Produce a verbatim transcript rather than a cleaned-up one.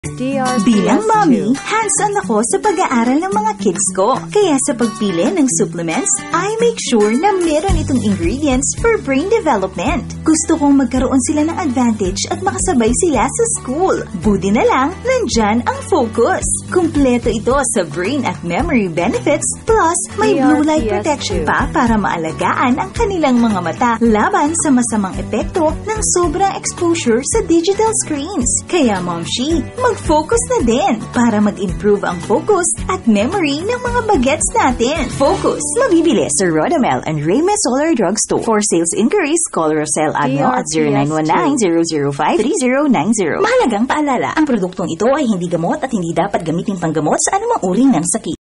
D R P S Bilang mommy, two. hands-on ako sa pag-aaral ng mga kids ko. Kaya sa pagpili ng supplements, I make sure na meron itong ingredients for brain development. Gusto kong magkaroon sila ng advantage at makasabay sila sa school. Buti na lang, nandyan ang focus. Kumpleto ito sa brain at memory benefits, plus may blue light protection pa para maalagaan ang kanilang mga mata laban sa masamang epekto ng sobrang exposure sa digital screens. Kaya Momshi, mag-focus na din para mag-improve ang focus at memory ng mga bagets natin. Focus, mabibili sa Rodamel and Rayme Solar Drug Store. For sales inquiries, call Rosel Agno at zero nine one nine, zero zero five, three zero nine zero. Mahalagang paalala, ang produktong ito ay hindi gamot at hindi dapat gamitin panggamot sa anumang uri ng sakit.